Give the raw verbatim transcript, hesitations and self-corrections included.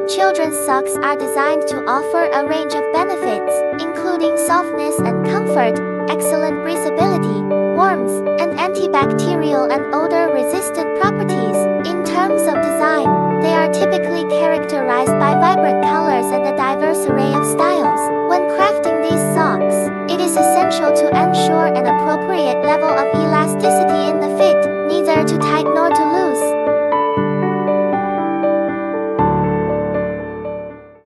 Children's socks are designed to offer a range of benefits, including softness and comfort, excellent breathability, warmth, and antibacterial and odor-resistant properties. In terms of design, they are typically